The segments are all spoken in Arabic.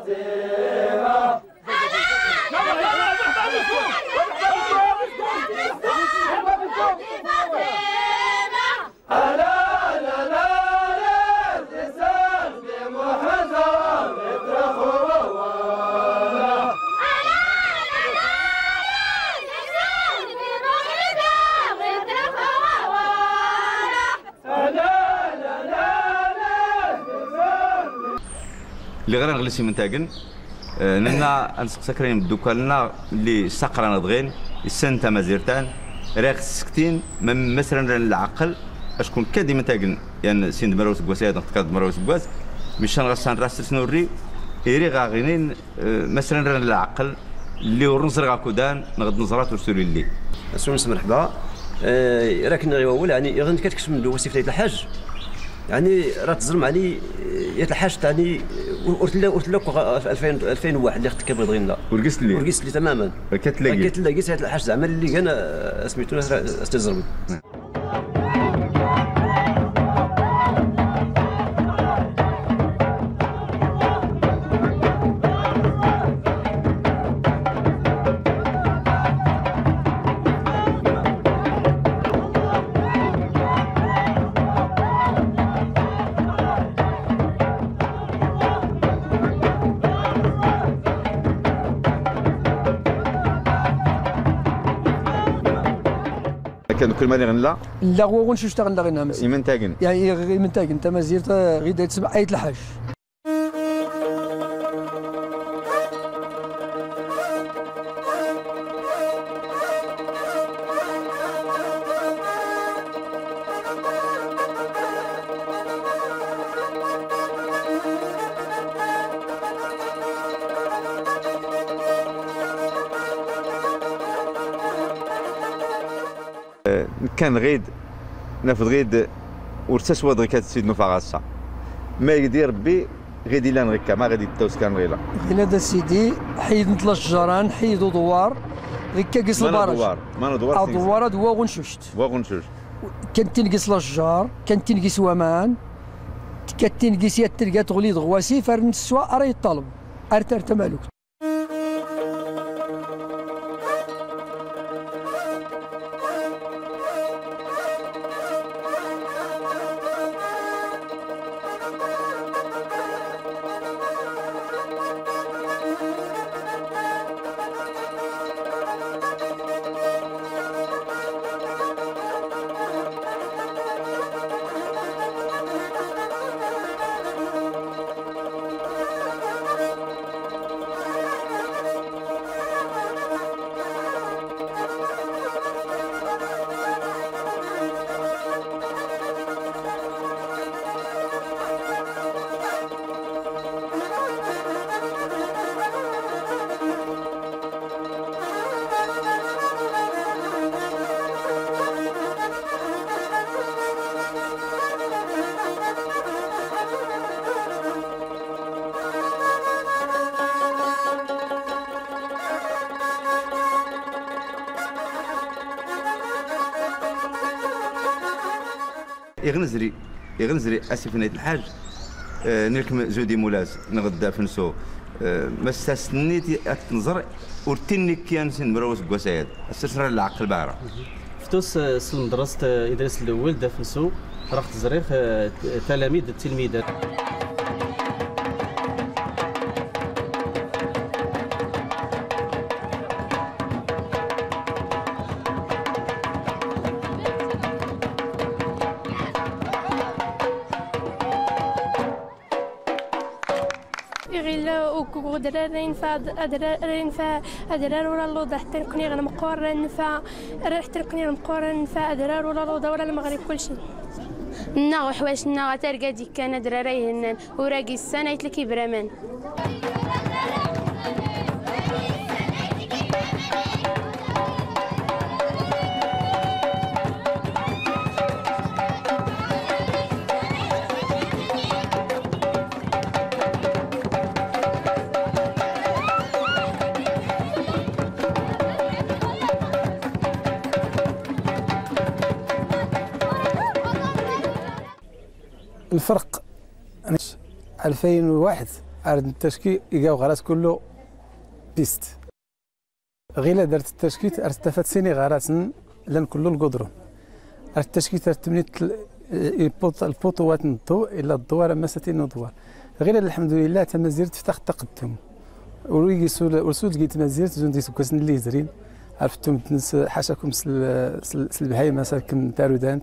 اللي غير نغلسي من تاكن ننا نسقسا كراين بدوكالنا اللي سقرانا دغين السنه مازيرتان راك سكتين مثلا العقل اشكون كادي من تاكن يعني سين مروس كواسيات نقد مروس كواس مشان غسان راس سنوري ايري غاغينين مثلا العقل اللي ورنزر غاكودان نغد نزرات ورسولي اللي سونس مرحبا راكن غيول يعني غن كتكتب من وسيفه الحاج يعني راه تظلم يعني يا الحاج تاعني قلت لك 2001 اللي اختك بغينا ورقصت لي تماما كتلاقي سيد الحاج زعما اللي انا سميتو استزرب كانوا كل ما غنلا لا هو غنشوف تغنى غير نامس يمن تاكن يعني يمن تاكن انت ما زيرت غير دايت سبع ايت الحاج كان غيد نافذ غيد ورتاس واد غير سيد نوفاغاسا ما يدير ربي غيدي لان غيكا ما غادي تاوس كان غيلا غير هذا سيدي حيد نطلع الشجران حيدوا دوار غيكا قيس البارج ما دوار دوار دوا غنشوشت كان تنقص الشجار كان تنقص ومان كان تنقص يا تلقى تغليظ غواسي فرن السوا راه يطلب ارت مالوك يغنزري اسف نيت الحاج نلكم زودي مولاز نغدا فنسو ما استثنيتي تنظر ورتني كيان سن مروس كواسيات استشرى العقل باعره فتوس سلم درست ادريس الاول دا فنسو راح تزريخ تلاميذ التلميذات غيلا وكو درارين أدرار ولا لوضة حتى نكوني غنمقور نفا حتى نكوني غنمقور نفا أدرار ولا لوضة ولا المغرب كلشي نا حواشنا ترقى ديك كان دراري هنان وراقي السنة يتلكي برمان الفرق 2001 أرد التشكي يجاو غارات كله بيست غير درت التشكيت ارتفت سيني غاراتن لان كله القدرون التشكيت ارتمنيت البوطوات نضو إلا الدوار ما ستين دوار غير الحمد لله تمازيرت فتح تقدم ورسول لقيت مازيرت زون ديسو كاسن اللي زرين عرفتم تنس حاشاكم البهايم مساكن دارودانت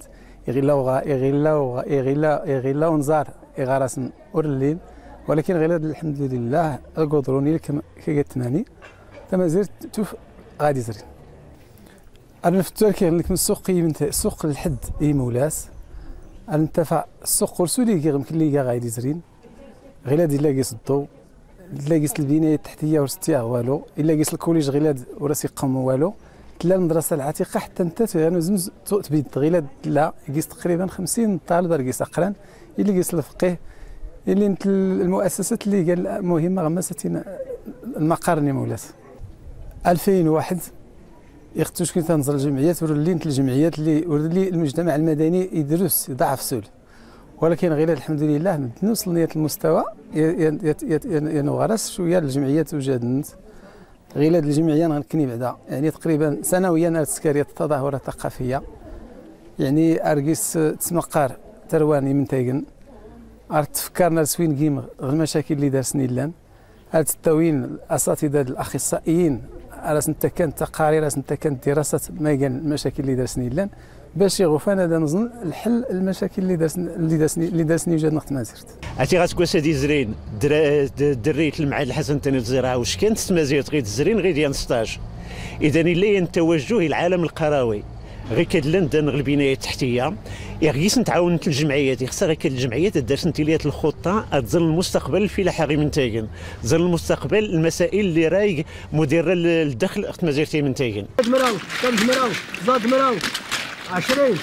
يغيلا ونزار يغارسن ورلين ولكن غير الحمد لله القدروني كما قلت ماني تمازيرت توف غادي زرين انا في التركي لك من السوق السوق الحد اي مولاس انتفع السوق رسولي يمكن لي غادي زرين غير هادي لاقيس الضوء لاقيس البنايه التحتيه ورستيها والو الا قيس الكوليج غير وراسي قم والو تلا المدرسه العتيقه حتى انت انا زمز تبيد غير لا قيس تقريبا 50 طالب قيس اقران اللي قيس الفقيه اللي انت المؤسسات اللي قال مهمه غمستين المقارنه مولاس 2001 يختوش كي تنظر الجمعيات ورلينت الجمعيات اللي المجتمع المدني يدرس يضعف سول ولكن غير الحمد لله نوصل نية المستوى ينغرس شويه الجمعيات وجدنت غير هاد الجمعيه غنكني بعدا يعني تقريبا سنويا التسكاريه التظاهرات الثقافيه يعني ارقيس تسمقار ترواني من تايقن تفكرنا سوين كيم المشاكل اللي دارسني لان هاد التوين الاساتذه الاخصائيين راس انت كانت تقارير راس انت كانت دراسات ما قال المشاكل اللي دارسني لان باش يغوفان هذا نظن الحل المشاكل اللي دارسني وجاد نقط ما زرت عرفتي غتكون سادي زرين دريت المعهد الحسن الثاني للزراعه واش كانت تمازيرت غير الزرين غير ديال ستاج اذا الا التوجه العالم القروي غير كدلن البنايه التحتيه يغيس نتعاون الجمعيات خصها غير الجمعيات دارت انتليات الخطه تظل المستقبل الفلاحه غير من تايقن ظل المستقبل المسائل اللي راي مديره الدخل اخت مازيرتي من تايقن زاد مراو 20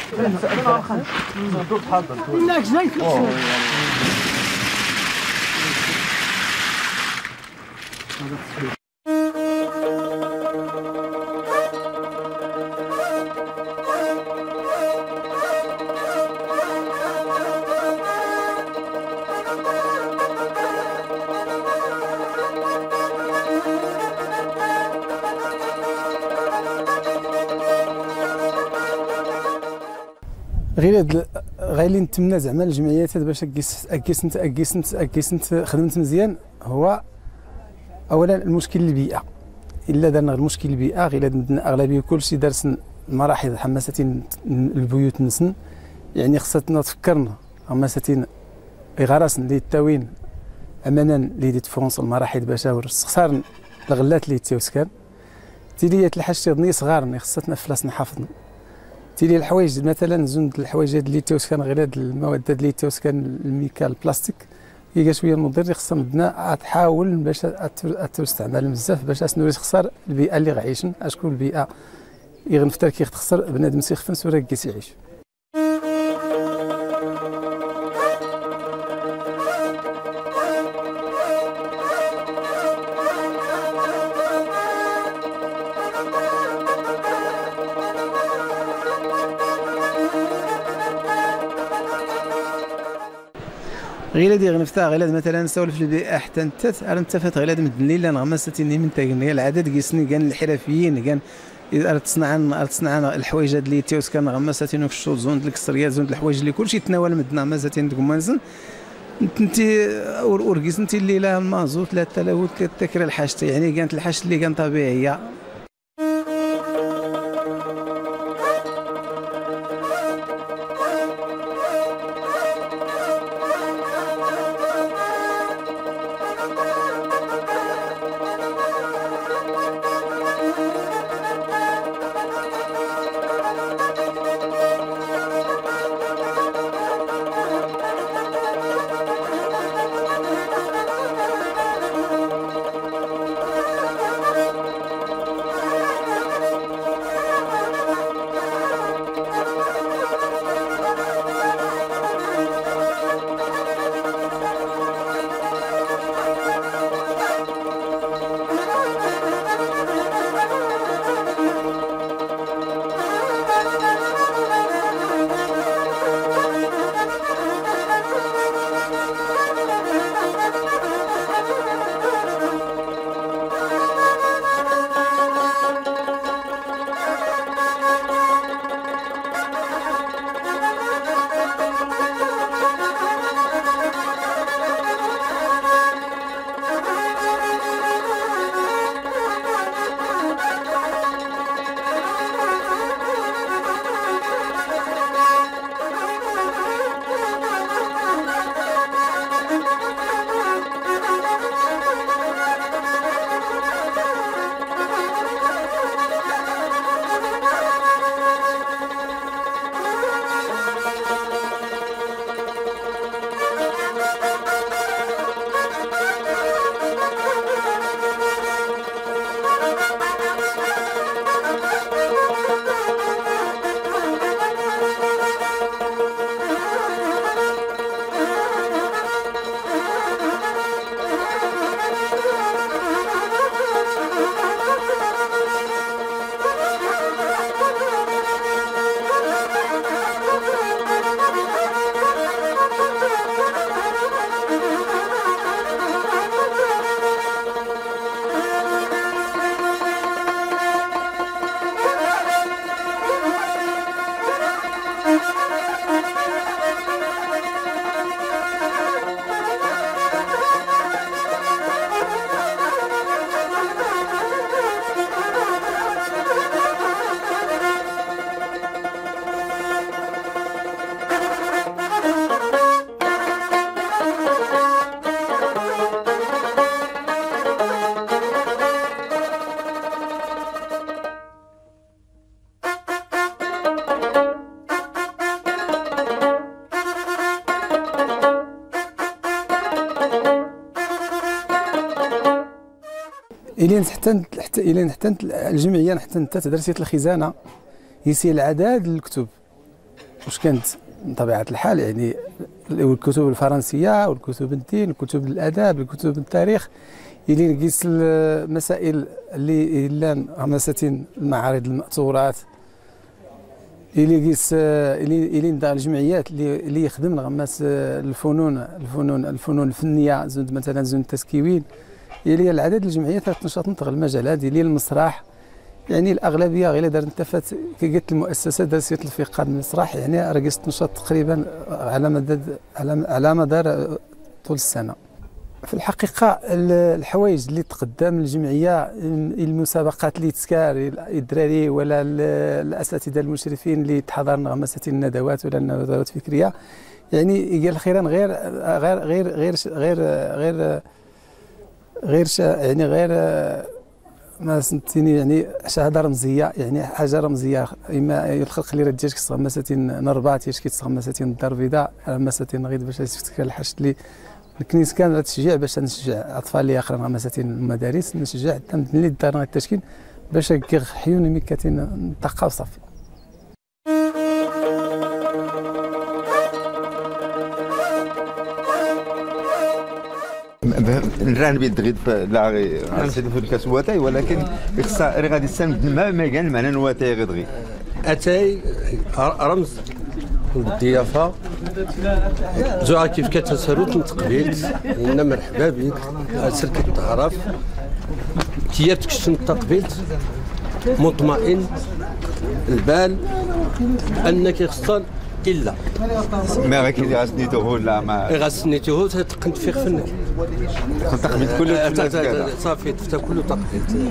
انك زيت غير اللي نتمنى زعما الجمعيات باش اكيسنت خدمت مزيان هو اولا المشكل البيئه الا درنا المشكل البيئه غير اغلبيه كلشي دارس المراحل حماسه البيوت نسن يعني خصنا تفكرنا حماسه غرس اللي التاوين امانا اللي تفرونس المراحل باش خسار الغلات اللي تيوسكان تيليات الحاج تيضني صغار خصنا فلاس نحافظنا تيلي الحوايج مثلا زند الحوايج اللي تيوسكان غير هاد المواد اللي تيوسكان الميكال البلاستيك هي شويه مضر خصنا بدنا تحاول باش تستعمل بزاف باش اسنوري تخسر البيئه اللي غعيشن اشكون البيئه يغنفتر كي تخسر بنادم سيخفن سورة كيس يعيش غير هادي غنفتح غير مثلا نسولف البيئه حتى انت غير مدن لي نغمستيني من تاكن العدد كيسني كان الحرفيين كان تصنع الحوايج اللي تيوس كان غمستين في الشوط زون الكسريات زون الحوايج اللي كلشي تناول مدنا مازاتين ديك مانزن انت اوركيس انت اللي لا المازوت لا التلوث كتكرر الحاجه يعني كانت الحاجه اللي كان طبيعيه الين حتى الجمعيه حتى تدرسيه الخزانه يسي العدد الكتب واش كانت بطبيعه الحال يعني الكتب الفرنسيه والكتب الدين والكتب الاداب والكتب التاريخ اللي نقيس المسائل اللي مثلا المعارض المأثورات اللي يقيس اللي ندار الجمعيات اللي يخدم غماس الفنون الفنيه زود مثلا زود التسكيوين اللي العدد الجمعيات تنشط غير المجال هذه اللي المسرح يعني الاغلبيه غير دار انتفت كي قلت المؤسسه درسيه الفقه المسرح يعني رقصت تنشط تقريبا على مدار طول السنه. في الحقيقه الحوايج اللي تقدم الجمعيه المسابقات اللي تسكار الدراري ولا الاساتذه المشرفين اللي تحضرنا مثلا الندوات ولا الندوات الفكريه يعني قال خيرا غير غير غير غير غير غير غير يعني غير ما سنتيني يعني شهاده رمزيه يعني حاجه رمزيه اما الخلق اللي راه جاتك مثلا نربات ياش كيتصغ مثلا الدار البيضاء مثلا غير باش تفتكر الحاجه اللي الكنيس كان تشجيع باش نشجع اطفال اللي اخرين مثلا المدارس نشجع حتى ملي دارنا التشكيل باش حيوني مكاتين الطاقه وصافي. الران بيد غيد لا غير في الكاس واتاي ولكن خصها غادي تساند ما كان معنى نواتاي غير غير اتاي رمز الضيافه زوعه كيف كتسالوت نتقبيل إن مرحبا بك سلك التعرف كيف تكشن التقبيل مطمئن البال انك خصال الا ما غاكي غاسنيتوه ولا ما غاسنيتوه تقنت في فنك تقبيل كله صافي تفتح كله تقبيل.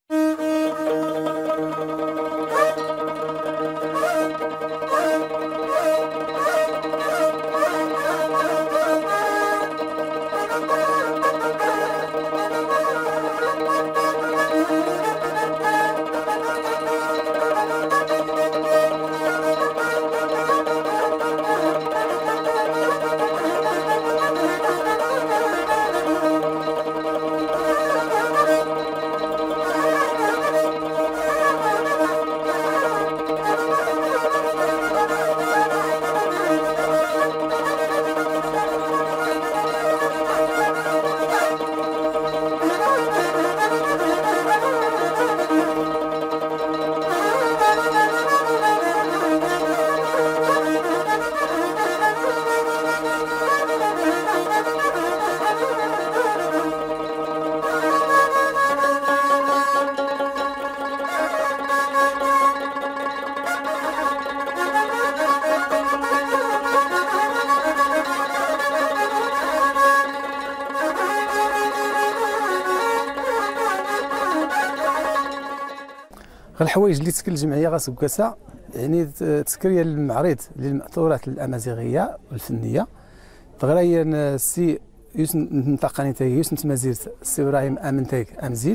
الحوايج اللي تسكن الجمعيه غاسو كاسا يعني تسكريه المعرض للمأثورات الامازيغيه والفنيه تغريان السي يوسن نتاقاني تاعي يوسن تمازيرت السي ابراهيم امنتاك امزيل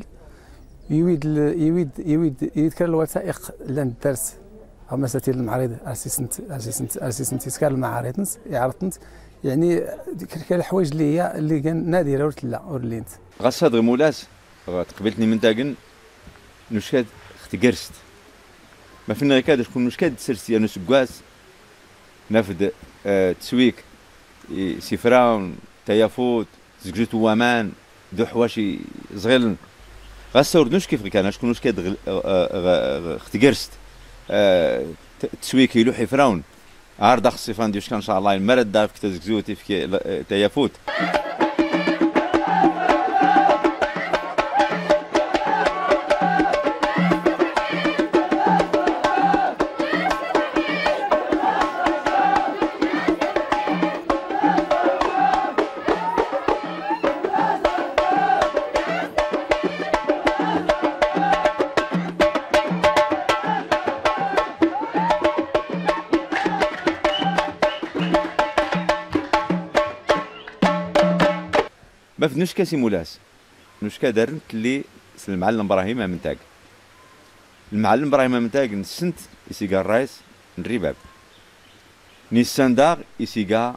يويد كان الوثائق لان الدرس او مساتير المعرض ارسيسنت تسكر المعارض نس يعرضت يعني كان الحوايج اللي كان نادره ورتلا اورلينت غصاد مولاس تقبلتني من تاكن نشاد اختقرست ما فينا كاد شكون مش كاد سرسي انا سكواس نفد تسويك سفراون تيافوت زكجت وامان دو حواشي صغيرن غاسور نوش كيف كان شكون مش كاد اختقرست تسويك يلوحي فراون عارض خصيفان ديوش كان ان شاء الله المرد دافك تزكزوتي في تيافوت ما في نشكا سيمولاس نشكا درنت اللي المعلم ابراهيم امنتاق المعلم ابراهيم امنتاق نسنت يسيقا الرايس الرباب نيسان داغ يسيقا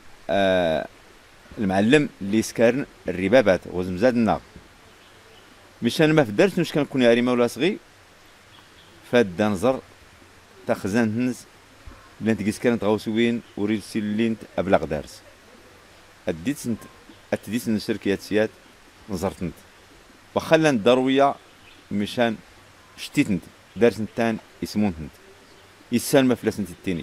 المعلم اللي سكارن الربابات وزمزاد الناغ مشان ما فدرت واش كنكون عريمه ولا صغي فاد نزر تخزن هنز لانت قيس كانت غوسوين وريد سيلين ابلغ دارس اديت نشركيات سيات نزرت وخلنا الدرويه مشان شتيت دارت نتان اسمون يسالم فلاس التيني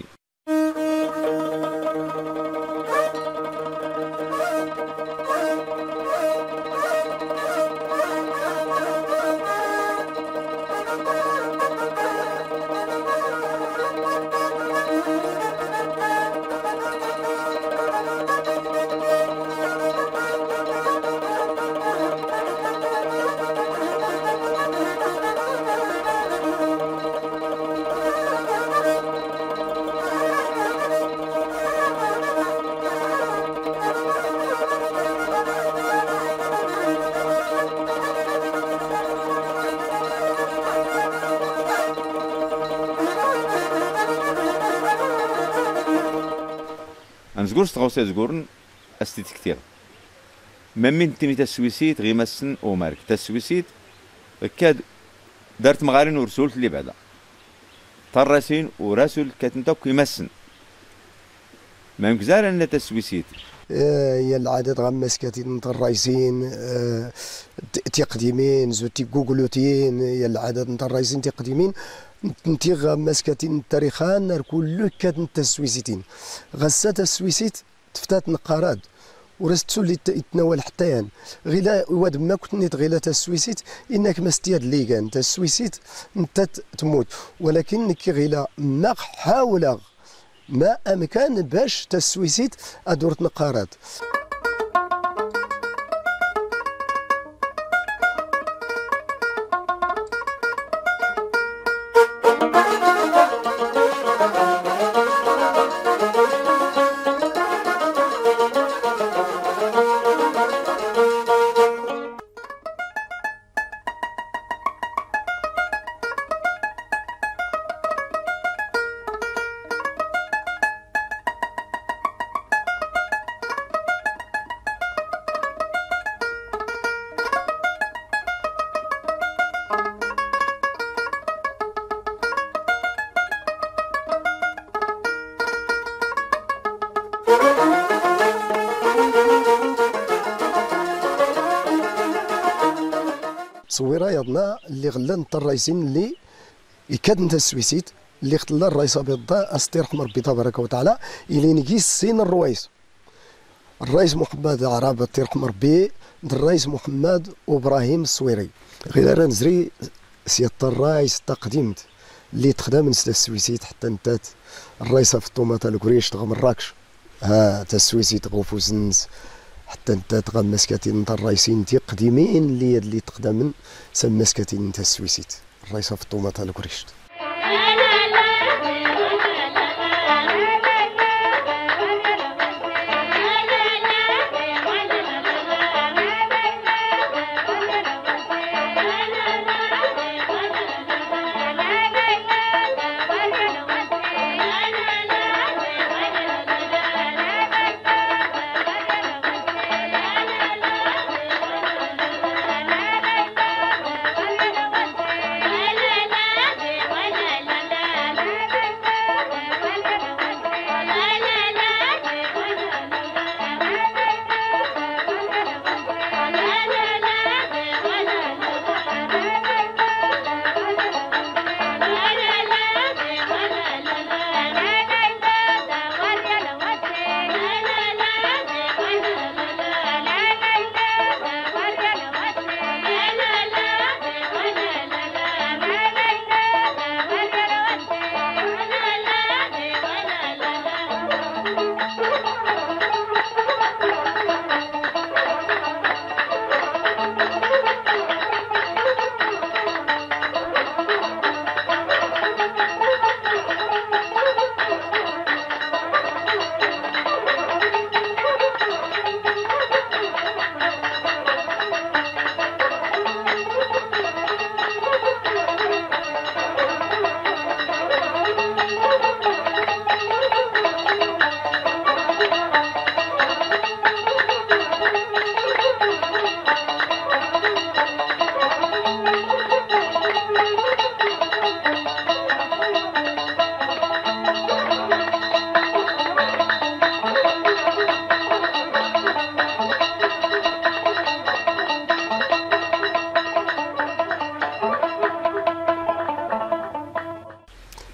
نزقورش تغوصي زقورن استيت كتير من تاني تسويسيت غي مسن او مارك تسويسيت كاد دارت مغارين ورسولت اللي بعدا طراسين وراسل كاتنتوك يمسن ما مكزار ان تسويسيت هي العادات غمس كاتين الرئيسين تقديمين زوتي جوجلوتين هي العادات نتاع الرئيسين تقديمين نتي غمس كاتين التاريخان كل كات التسويسيتين غسات السويسيت تفتات نقارات ورستو اللي يتناول حتى يعني غيلا واد ما كنت نيت غيلا السويسيت انك مستياد ليغان السويسيت انت تموت ولكن كي غيلا ما حاول ما امكان باش تسويسيت ادور نقارات تصويره يضنا اللي غلا نتا الرئيسين اللي يكاد نتا السويسيت اللي خطلا الرئيس بيضاء استي رحمه ربي تبارك وتعالى الى نقيس سين الرويس الرئيس محمد عرابه تي رحمه ربي الرئيس محمد وابراهيم الصويري غير نزري سياده الرئيس تقديمت اللي تخدم نسلا السويسيت حتى نتات الرئيس في الطوماطه الكريش تغ مراكش ها تا السويسيت غوفوس نس حتى انت تغم مسكاتين نتا الرئيسين تي قديمين اللي تقدمن سم مسكاتين نتا السويسيت الرئيس في الطوماطه الكريش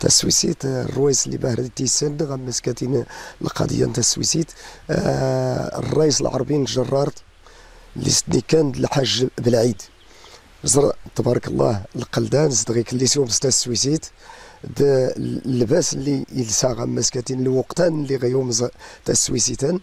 السويسيت الرويس اللي باهر تيسن غمس كاتين القضيه نتاع السويسيت الرئيس العربي جرارد اللي سدني كان الحاج بالعيد تبارك الله القلدان صدقيك اللي سيوم تاع السويسيت اللباس اللي يلسا غمس كاتين الوقتان اللي غيوم تاع السويسيتان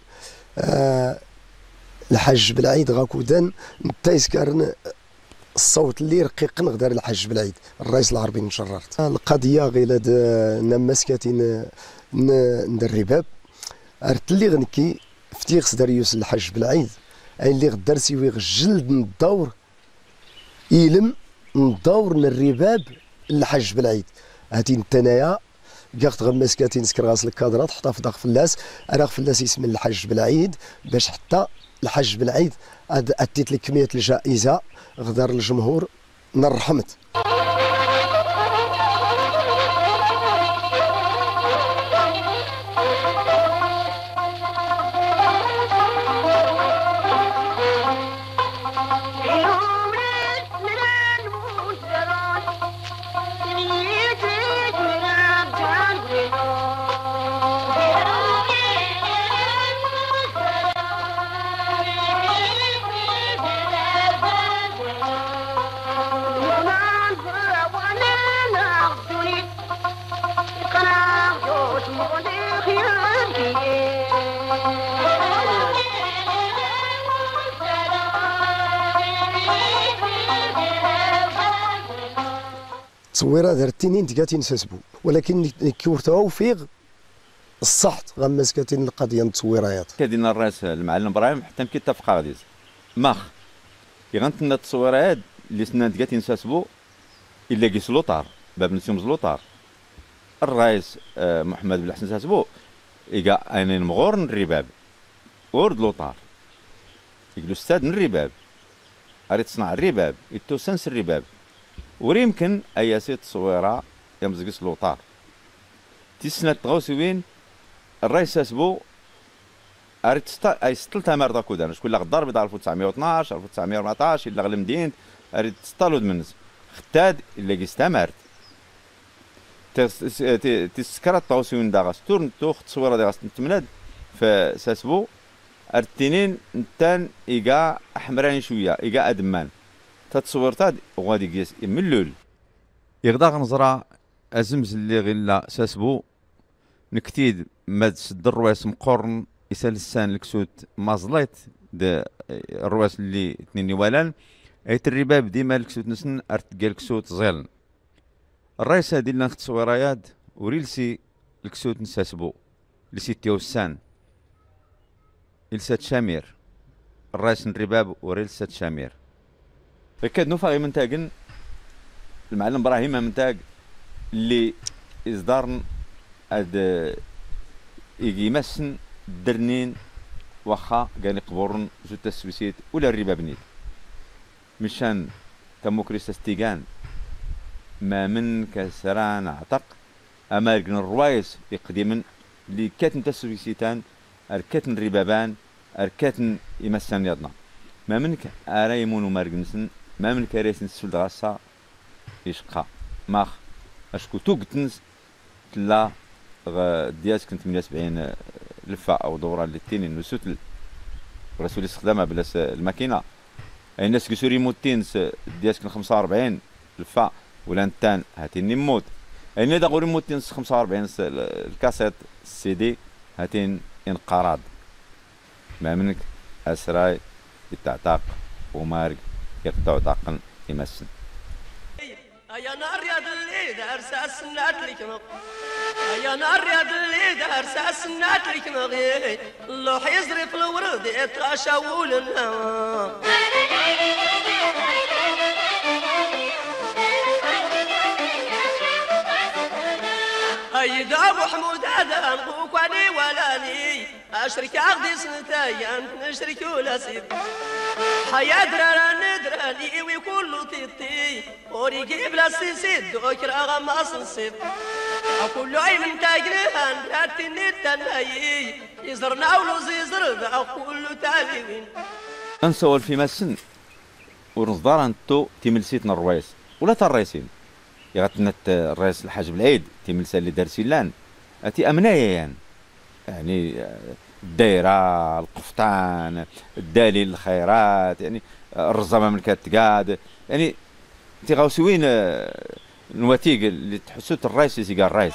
الحاج بالعيد غاكودان نتايسكارن الصوت اللي رقيق نقدر الحاج بالعيد الرئيس العربي نشررت القضيه غير نمس كاتين ندرباب ارت اللي غنكي فتيغ داريوس الحاج بالعيد اي اللي غدار سيوي جلد ندور يلم ندور للرباب الحاج بالعيد هاتي نتنايا قاعد غمس كاتين سكر غاس الكادرات حطها في داخل فلاس انا فلاس يسمى الحاج بالعيد باش حتى الحاج بالعيد اديت لك كميه الجائزه غدار الجمهور نرحمت تصويره درتيني نتقاتي نساسبو ولكن كورتاو فيغ الصحت غمس كاتين القضيه التصويرات كدينا الراس المعلم ابراهيم حتى يمكن اتفق غاديز ماخ يغنتنا التصويرات اللي سنا نتقاتي نساسبو الا كيس لوطار باب نسيوم زلوطار الرئيس محمد بن الحسن ساسبو إيقا أنا مغور الرباب ورد لوطار يقولوا استاذ الرباب أريد تصنع الرباب يتوسنس الرباب ويمكن أياسيت تصويرة يمزقس لوطار تسنة تغوسوين الرئيس ساسبو أريد أي ستل تمر دا كودان شكون غدار بيض 1912 1914 إلا غلم دين أريد تستالود منز ختاد إلا كيستمرت تسكرت تغوسوين دا غاستور توخ تصويرة دا غاستمند فساسبو التنين نتان إيقا أحمراني شوية إيقا أدمان تتصورتاد وغادي قيس يملول يغدا غنزرا أزمز اللي غيلا ساسبو نكتيد ماد سد الرواس مقرن يسال السان لكسوت مازليت د الرواس اللي تنيني والان ايت الرباب ديما لكسوت نسن ارتقال لكسوت زيلن الرئيس هادي لنا تصويريات وريلسي لكسوت نساسبو لسيتيو السان إلسات شامير الرئيس الرباب وريلسات شامير فكاد نوفا من تاقن المعلم ابراهيم من تاق اللي إصدارن اد يمسن درنين واخا كان يقبرن زوج السويسيت ولا الرباب نيت مشان تموكريس استيغان ما من كسران عتق امالكن الروايس يقدمن اللي كاتن تسويسيتان الكاتن ربابان الكاتن يمسن يدنا ما منك ارايمون ومارجنسن ما منك ريسن سولد غاسا يشقى ماخ اشكو توقتنس تلا دياس كنت 78 لفه او دوره للتين نسوت رسول استخدامها بلا الماكينه اي الناس كيسوري موتين دياس كن 45 لفه ولا نتان هاتين نموت اي دا غوري موتين 45 الكاسيت السي دي هاتين انقراض ما منك اسراي يتعتاق ومارك يقطع طاقن يمسن يا نار يا دلي دار ساسنات لك يا نار يا دلي دار ساسنات لك مغي اللوح يزرف الورد يتغشاول الهوى اي داب حمود هذا نبوك واني ولاني اشرك عقدي سنتين نشرك ولا سيد حيا درارا ندراني وكل تيتي وريقي بلا سيسيد وكرا غماس نصيب كل عين تاجرهان راتني التنايي يزرنا ولوز يزر كل تاليين نسول في مسن ونصدار انتو تملسيتنا الروايس ولا تريسين يغتنت الرئيس الحاج بالعيد تيملسا اللي دار سيلان أتي أمنايا يعني الدايرة القفطان الدالي الخيرات يعني الرزامة من كتقاد يعني تيغاوسوين نواتيق اللي تحسوت الرئيس اللي قال الرئيس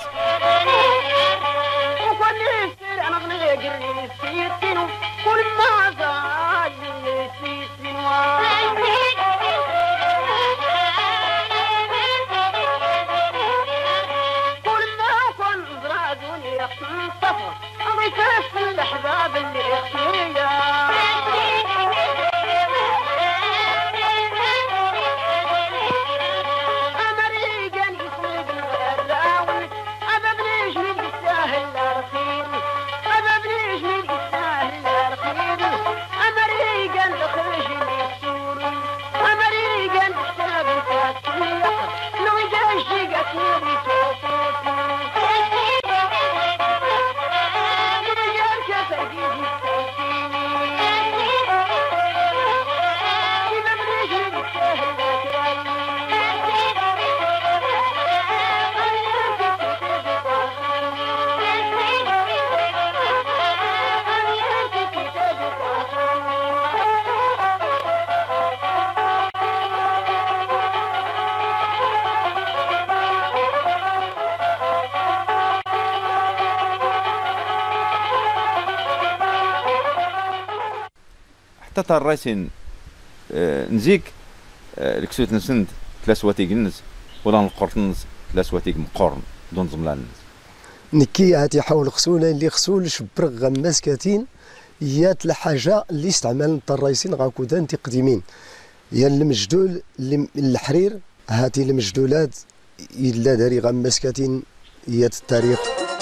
حتى الرئيسين نزيك الكسوت نسند ثلاث الناس ولا نقرنس ثلاث مقرن دون زملان الناس نكي هاتي حول خسولة اللي خسول شبرغ غماس كاتين يات الحاجة اللي استعمال الرئيسين غاكودان تقديمين يا المجدول الحرير هاتي المجدولات إلا داري غماس كاتين يات التاريخ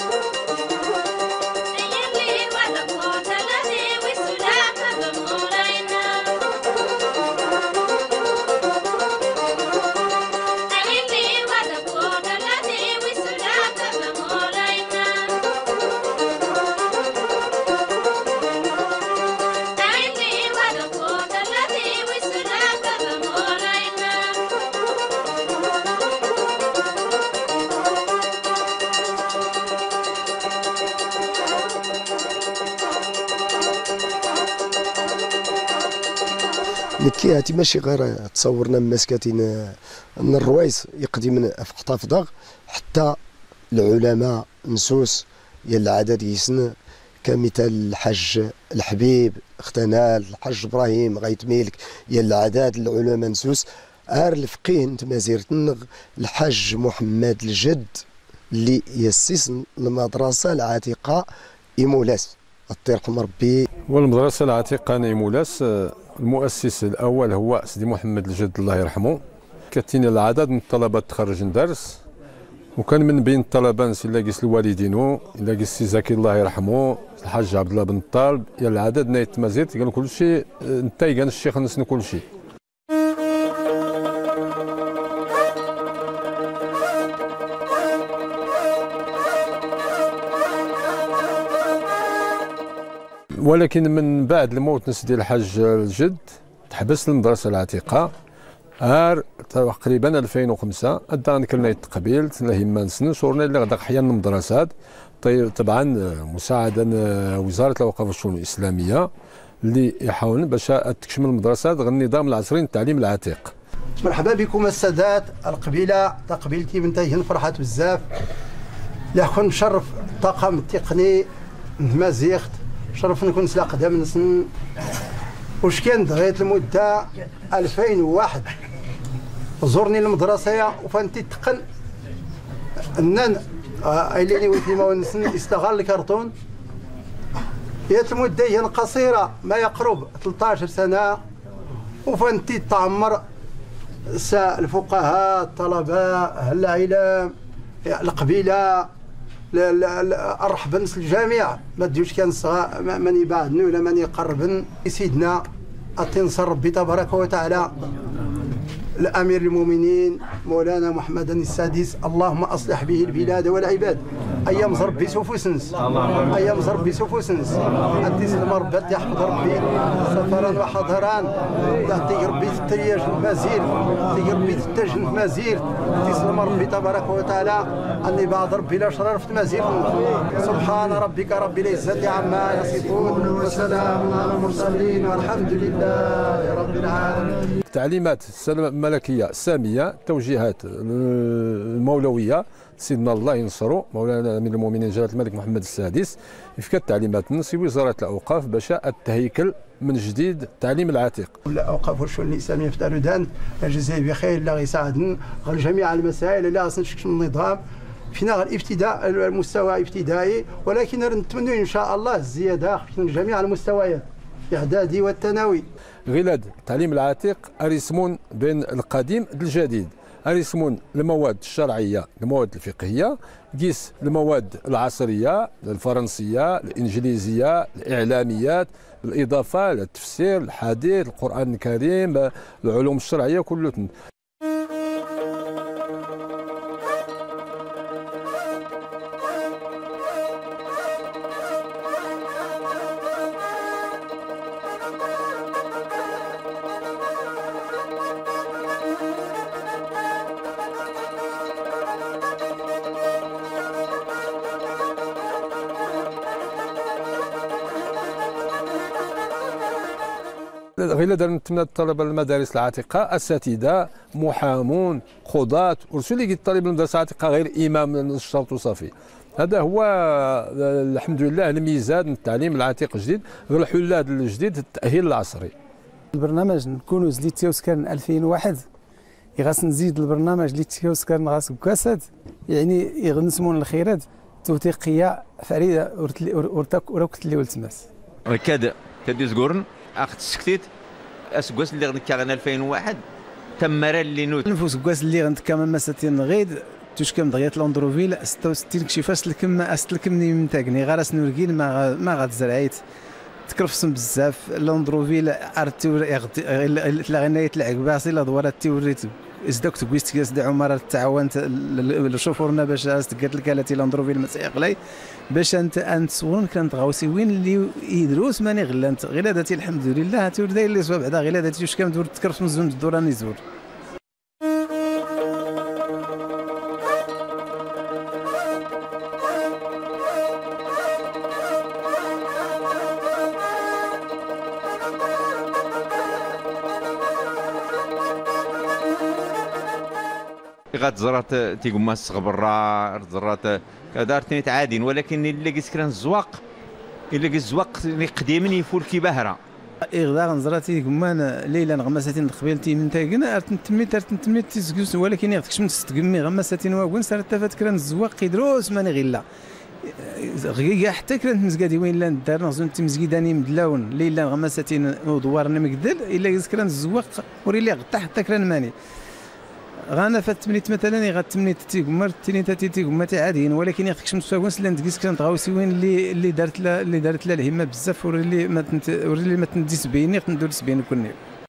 نكي هاتي ماشي غير تصورنا مسكاتين ان الروايس يقدم في قطاف ضغ حتى العلماء نسوس يا العدد يسن كمثال الحاج الحبيب اختنال الحاج ابراهيم غايت ميلك يا العدد العلماء نسوس الفقيه انت مازيرتنغ الحاج محمد الجد اللي يسس المدرسه العتيقه ايمولاس الله يرحم ربي. والمدرسه العتيقه ايمولاس المؤسس الاول هو سيدي محمد الجد الله يرحمه. كاتين العدد من الطلبه تخرج ندرس وكان من بين الطلبه نسي لاقيس الوالدينو لاقيس سي زكي الله يرحمه الحاج عبد الله بن الطالب يا العدد نايت مازيت قال كل شيء انت قال الشيخ نسن كل شيء. ولكن من بعد الموت نسدي الحاج الجد تحبس المدرسه العتيقه تقريبا 2005 ادان كلنا قبيلت لهما نسن صورنا اللي غدا حيان المدرسات طبعا مساعدا وزاره الاوقاف والشؤون الاسلاميه اللي يحاولون باش تكشمل المدرسات غير النظام العصري للتعليم العتيق. مرحبا بكم السادات القبيله قبيلتي بنتي فرحات بزاف يكون مشرف الطاقم التقني مازيغت شرف نكون سلا قدام نسن واش كان دغيت المده 2001 زورني المدرسه وفانتي تقن انن ايليني ويتيما ونسن استغل الكرتون يات المده هي قصيره ما يقرب 13 سنه وفانتي تعمر الفقهاء الطلبه العلم القبيله الرحبنس الجميع ما ديوش كان من يبعدن ولا من يقربن سيدنا التنصر ربي تبارك وتعالى الامير المؤمنين مولانا محمد السادس اللهم اصلح به البلاد والعباد ايام ربي سوفوسنس ايام ربي سوفوسنس انت سلم ربي يحفظ ربي سفرا وحضران تي ربي ترياج المزير تي ربي تتاج المزير تسلم ربي تبارك وتعالى اني بعض ربي لا شرار في المزير سبحان ربك رب العزه عما يصفون وسلام على المرسلين والحمد لله رب العالمين. تعليمات الملكيه الساميه، التوجيهات المولويه سيدنا الله ينصرو مولانا امير المؤمنين جلاله الملك محمد السادس في التعليمات نسي وزاره الاوقاف باش التهيكل من جديد التعليم العتيق. الاوقاف والشؤون الاسلاميه في تالودان الجزائر بخير الله يساعدنا على جميع المسائل اللي خاصنا نشكل النظام فينا الابتداء المستوى ابتدائي، ولكن نتمنى ان شاء الله الزياده في جميع المستويات الاعدادي والثانوي. غلاد التعليم العتيق ارسمون بين القديم والجديد، ارسمون المواد الشرعيه المواد الفقهيه، قيس المواد العصريه الفرنسيه الانجليزيه الاعلاميات، بالاضافه للتفسير الحديث القران الكريم العلوم الشرعيه كله. غير نتمنى الطلبه المدارس العتيقه اساتذه محامون قضاة ورسول لي الطالب المدرسه العتيقه غير امام الشرط وصافي. هذا هو الحمد لله الميزان من التعليم العتيق الجديد غير الحلاد الجديد التاهيل العصري. البرنامج نكونوا اللي تيوسكان 2001 يغاس نزيد البرنامج اللي تيوسكان غاس كاسد يعني يغنسمون الخيرات توثيقيه فريده وركت اللي ولتماس. كادي زغورن اخت سكتيت اسكواس اللي غنكا 2001 تمرا اللي نوت نفوس كواس اللي غنكا مساتين غيد توشكم دغيات لوندروفيل 66 كيفاش لكمني من تاكني غاراس نوركين ما غتزرعيت تكرفسن بزاف لوندروفيل عرفتي غنايه العكباسي لا دوارات تيوريت ازدك تقويست كاس دي عمر تعاونت الشوفورنا باش قالت لك التي لوندروفيل ما تيقلي باش انت صغون كانت غاوسي وين اللي يدروس ماني غلانت غير هذاتي الحمد لله تور داير لي صواب بعدا غير هذاتي واش كندور تكرف من زون الدور راني زور. غتزرات تيقوم الصغبرة زرات دارتني تعادين، ولكن الا قيس كران الزواق الا قيس الزواق قديما يفول كي باهره. غدا غنزراتي قمان ليلا غمساتين قبيلتي من تاكنا تميت تسكس، ولكن يغتكش من تستقمي غمساتين واكون صار تفات كران الزواق يدروس ماني غيلا غيا حتى كرانت مزقادي وين لا ندار نظن تمزقيداني مدلاون ليلا غمساتين ودوارنا مقدل الا قيس كران الزواق وريلي غطا حتى كران ماني غانا فالتمنيت مثلا غاتمنيت تيقمر التينيتاتي تيقمر عاديين، ولكن ياخذكش مساكونس اللي ندقيس كانت غاوسي وين اللي دارت لا الهمه بزاف وريلي ما تنديس بيني ندور سبيني كوني.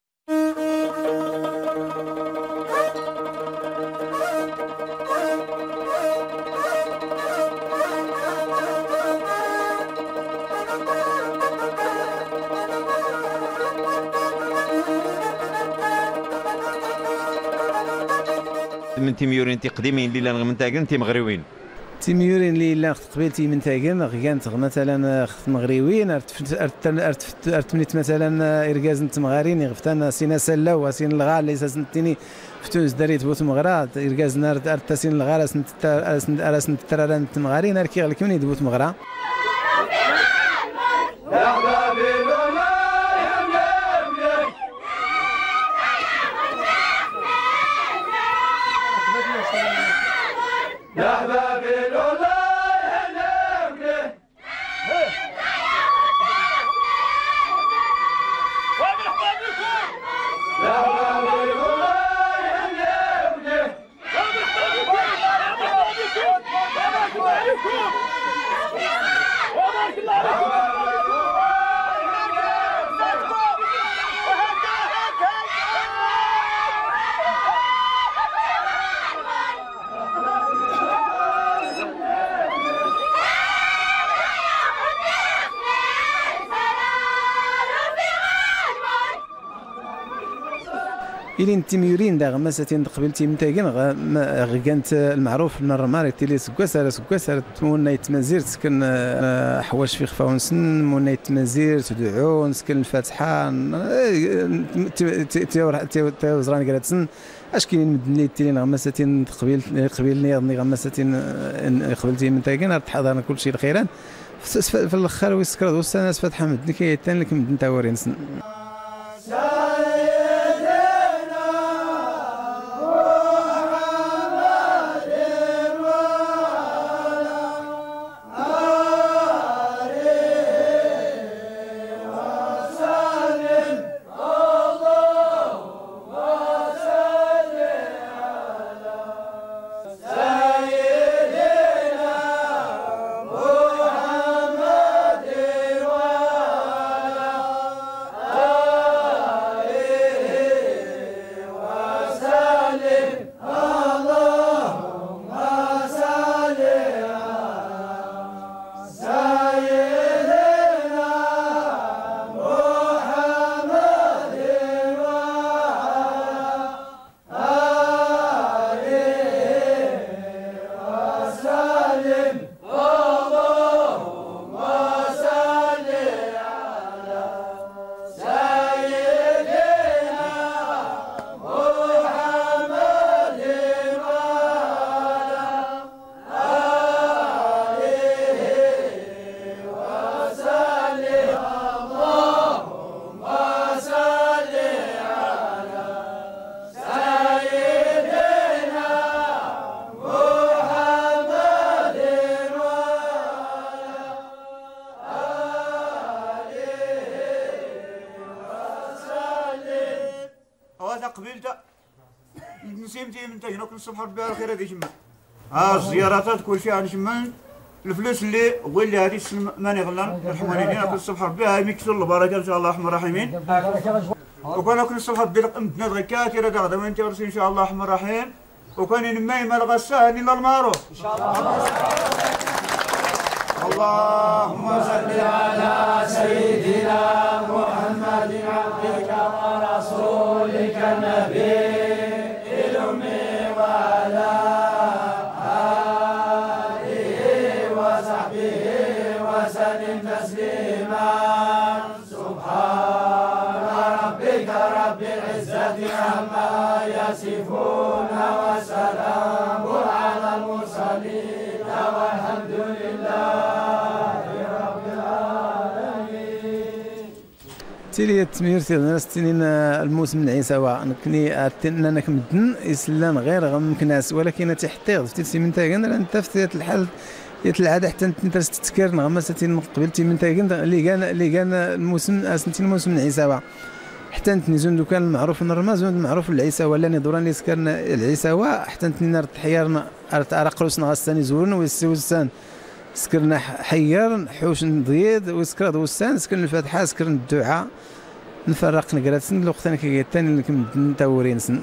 من تيميورين قديمين اللي من تاكن مغريوين تيميورين اللي قبيلتي من تاكن غيانت مثلا مغريوين ارتمنيت مثلا اركاز نتمغارين غفتان سينا سلا وسين الغا اللي سنتيني في تونس داريت بوت مغرا اركاز نار ارتسين الغا راس نترارا نتمغارين اركي غلكمني دوت مغرا. إلي انت ميورين دا غمسة قبلتي من تاكين غانت المعروف الرمار تيلي سكواسر مونا يتمازير تسكن حواش في خفاونسن مونا يتمازير تدعون سكن الفاتحة تيوزران قالتسن اش كاين مدني تيلي غمسة قبيلني غمسة قبلتي من تاكين تحضرنا كل شيء الخيران في الاخر ويسكر والسناس فاتحة مدني كيتان لك مدن تاورينسن قبيلته نسيمتي من تجنوك الصبح ربي على خير هذه جمع الزيارات كل شيء عن جمع الفلوس اللي واللي هذه ماني غلان الحمانيين كل الصبح ربي هاي ميكسر البركه ان شاء الله الرحمن الرحيم وكان كل الصبح بدي امتنا ذكات يا دغدم انت ان شاء الله الرحمن الرحيم وكان ينمي ما الغسان الا المعروف ان شاء الله اللهم صل على سيدنا محمد عبدك ورسولك النبي الأمي وعلى آله وصحبه وسلم تسليما سبحان ربك رب العزة عما يصفون وسلام على المرسلين والحمد لله تيلي تميرتي ناس تنين الموسم العيساوى نكني اننا كمدن يسلان غير ممكناس ولكن تحتيض في تيسي من تاكن انت في الحال العاده حتى انت تذكر نغمسه قبلتي من تاكن اللي كان الموسم اسنتين الموسم العيساوى حتى نتنزون دوكان المعروف الرماز المعروف العيساوى لاني دوران اللي سكرنا العيساوى حتى نتنين تحيرنا ارقلوسنا غساني زورن ويسوسان سكرنا حير حوش نضيد وسكر وسان سكرنا الفاتحه سكرنا الدعاء نفرق نقراتسن الوقت كيتاني اللي كنتاورينسن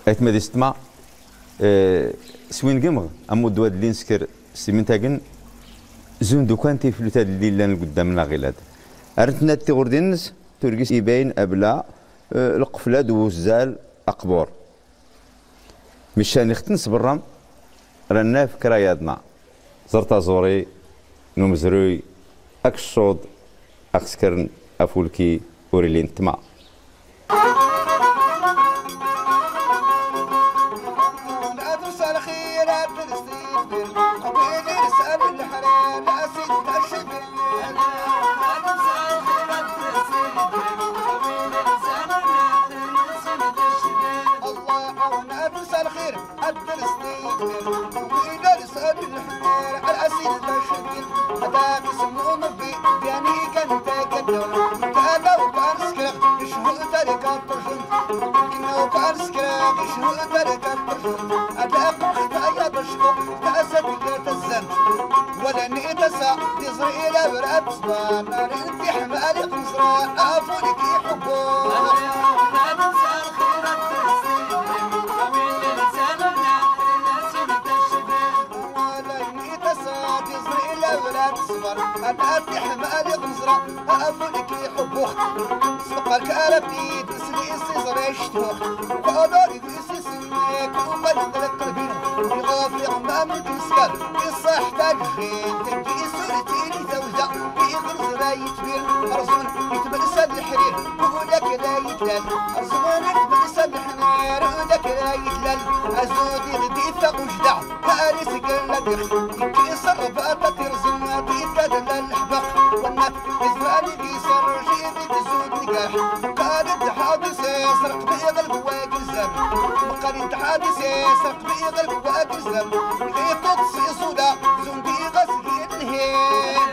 ايتما دي ستما سوين قمغ امو دواد اللي نسكر سيمنتاكن زون دوكان تيفلوت هاد اللي لان قدامنا غيلاد ارتنا تيغوردينس توركيس يبين ابلا القفله دوزال اقبور مشان يختنس بالرم رانا في كرايادنا زرطا زوري نمزروي اكشود اكسكرن افولكي اوريلين تما ولا نيتسع تزري إلى براب صبان نريد حمالي قمصران أفولك يحبون لا تنسى الخير ولا نيتسع تزري إلى براب صبان نريد حمالي قمصران أفولك يحبون سوق الكاربتي تسلي السيزر يشتوخ وقدر يقيسي سميك وقلق لك قلبين يغافل عمام الكنسكال يصح تجرين تنجي سورتيني زوجة يغرز لا يتبير أرزون يتبلسد الحرير وقولك لا يتلال أرزون يتبلسد الحنير وقولك لا يتلال أزود يغدي فوق وجدع هارس قلة دخ يكسر بأطة ترزم بيتدل الحبق والنف يزرعني بيسر جيبي تزود نقاح قالت حادث يسرق بيغلب واقل زم قالت حادث يسرق بيغلب واقل زم يغيطط سيصودا زندي غسقيت نهين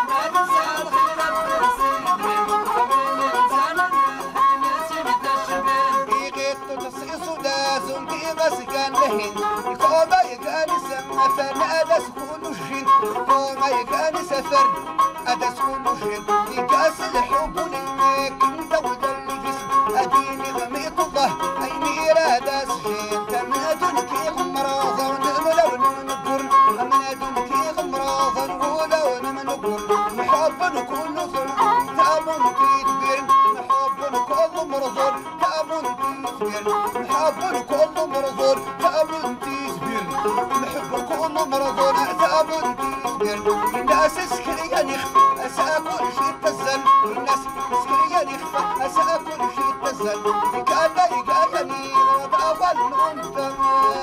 يغيطط سيصودا زندي غسقان لهين يقوما يقاني سمثان أدس كل الجن يقوما يقاني سفر أدس كل الجن يقاس الحب لك انت ودل الجسم أديني غميط الله أيني إرادة سجين تمنادنك غمراضا ونملون ونقر أمنادنك غمراضا ولون ونقر محبا كل ظل تأمن تدبير محبا كل مرضر تأمن تدبير محبا كل مرضر تأمن تدبير محبا كل مرضر تأمن تدبير الناس سكريا يخفى أساكل شي تزل الناس سكريا يخفى أساكل شي تزل يقال يقالني أول نمتم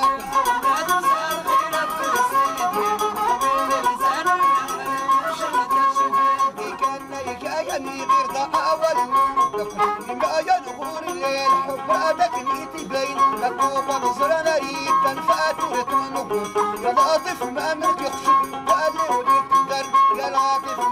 يقالني غير ذا أول نمتم ما ينغور الليل حب أدقني تبين أكوبا نصرنا ريد تنفأت ورتم نقول يا لطيف ما أمرك يخشب قال لي وليد تقدر يا لطيف